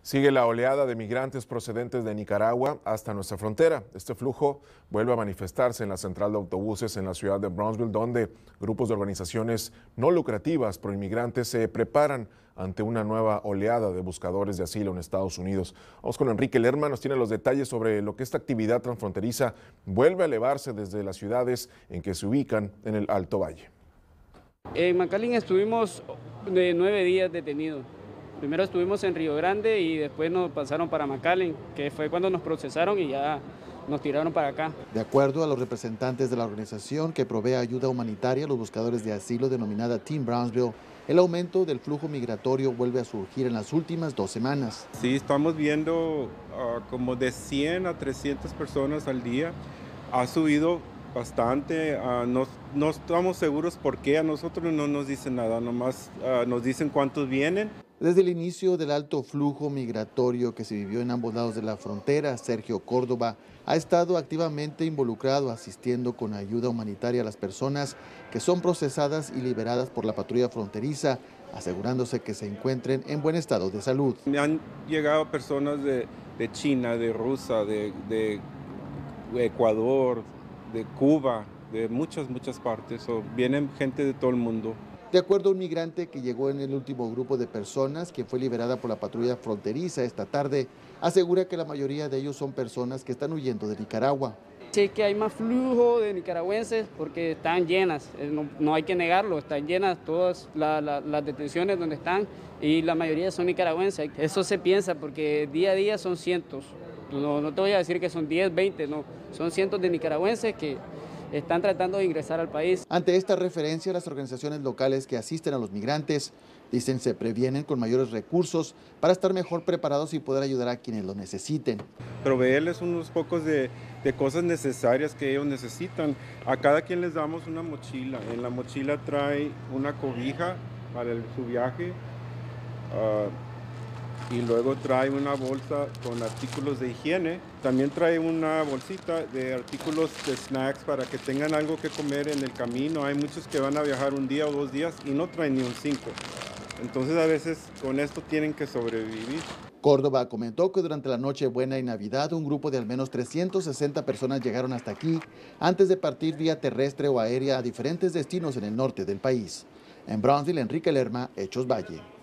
Sigue la oleada de migrantes procedentes de Nicaragua hasta nuestra frontera. Este flujo vuelve a manifestarse en la central de autobuses en la ciudad de Brownsville, donde grupos de organizaciones no lucrativas pro inmigrantes se preparan ante una nueva oleada de buscadores de asilo en Estados Unidos. Vamos con Enrique Lerma, nos tiene los detalles sobre lo que esta actividad transfronteriza vuelve a elevarse desde las ciudades en que se ubican en el Alto Valle. En McAllen estuvimos 9 días detenidos. Primero estuvimos en Río Grande y después nos pasaron para McAllen, que fue cuando nos procesaron y ya nos tiraron para acá. De acuerdo a los representantes de la organización que provee ayuda humanitaria a los buscadores de asilo denominada Team Brownsville, el aumento del flujo migratorio vuelve a surgir en las últimas 2 semanas. Sí, estamos viendo como de 100 a 300 personas al día. Ha subido bastante, no estamos seguros por qué, a nosotros no nos dicen nada, nomás nos dicen cuántos vienen. Desde el inicio del alto flujo migratorio que se vivió en ambos lados de la frontera, Sergio Córdoba ha estado activamente involucrado asistiendo con ayuda humanitaria a las personas que son procesadas y liberadas por la patrulla fronteriza, asegurándose que se encuentren en buen estado de salud. Me han llegado personas de China, de Rusia, de Ecuador, de Cuba, de muchas partes, vienen gente de todo el mundo. De acuerdo a un migrante que llegó en el último grupo de personas, que fue liberada por la patrulla fronteriza esta tarde, asegura que la mayoría de ellos son personas que están huyendo de Nicaragua. Sí que hay más flujo de nicaragüenses porque están llenas, no hay que negarlo, están llenas todas las detenciones donde están y la mayoría son nicaragüenses. Eso se piensa porque día a día son cientos, no te voy a decir que son 10, 20, no, son cientos de nicaragüenses que están tratando de ingresar al país. Ante esta referencia, las organizaciones locales que asisten a los migrantes dicen se previenen con mayores recursos para estar mejor preparados y poder ayudar a quienes lo necesiten. Proveerles unos pocos de cosas necesarias que ellos necesitan. A cada quien les damos una mochila. En la mochila trae una cobija para su viaje y luego trae una bolsa con artículos de higiene. También trae una bolsita de artículos de snacks para que tengan algo que comer en el camino. Hay muchos que van a viajar un día o 2 días y no traen ni un 5. Entonces a veces con esto tienen que sobrevivir. Córdoba comentó que durante la Nochebuena y Navidad un grupo de al menos 360 personas llegaron hasta aquí antes de partir vía terrestre o aérea a diferentes destinos en el norte del país. En Brownsville, Enrique Lerma, Hechos Valle.